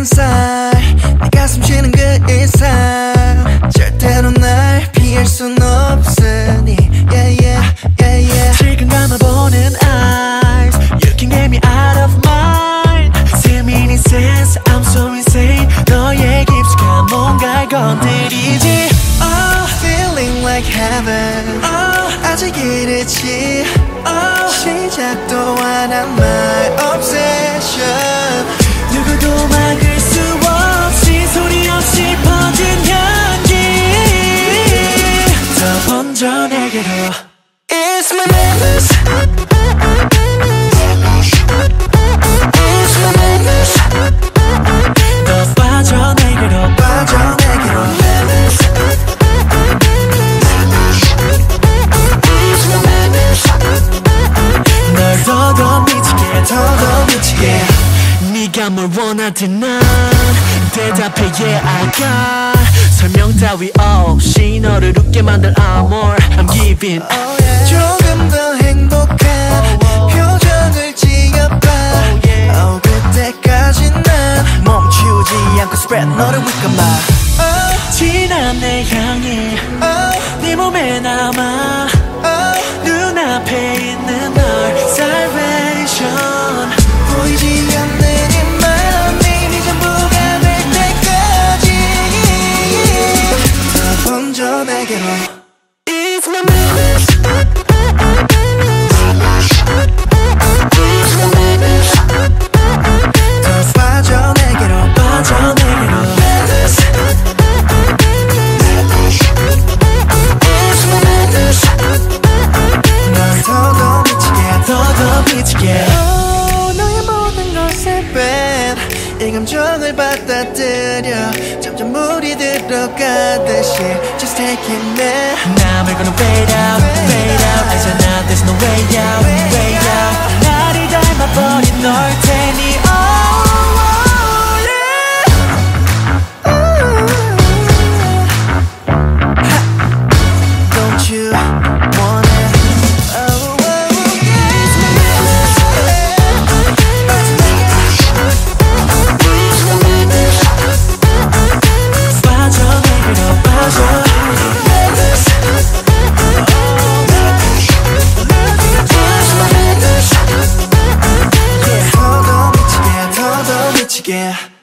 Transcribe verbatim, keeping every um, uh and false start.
살 내 가슴 쉬는 그 이상 절대로 날 피할 순 없으니 yeah yeah yeah yeah 지금 감아보는 eyes You can get me out of mind Seeming sense I'm so insane 너의 깊숙한 뭔가를 건드리지 Oh feeling like heaven oh, 아직 이르지 oh, 시작도 안 한 my obsession 누구도 막을 수 없이 소리 없이 퍼진 향기 더 번져 내게로 It's my madness It's my madness 더 빠져 내게로 빠져 내게로 Madness It's my madness 널 더더 미치게 더더 미치게 네가 뭘 원하든 난 대답해 yeah I got 설명 따위 없이 너를 웃게 만들 amor I'm giving oh, yeah. 조금 더 행복한 oh, 표정을 지어봐 oh, yeah. oh, 그때까지 난 멈추지 않고 spread 너를 위까봐 oh. 지난 내 향해 oh. 네 몸에 남아 oh. 눈앞에 있는 널 salvation 보이지 않는 내게로 It's my madness It's my madness 더 빠져 내게로 빠져 내게로 Madness It's my madness 널 더더 미치게 더더 미치게 oh, 너의 모든 것에 뺀 이 감정을 받아들여 점점 물이 들어가듯이 Just take it man Now we're gonna fade out, fade out 알잖아 there's no way out, way out 나를 닮아버린 널 테니 oh, oh yeah ha. Don't you want it oh, oh, yeah. It's my madness It's my madness 빠져 내게로 빠져 Madness oh, madness It's my madness yeah. 더더 미치게 더더 미치게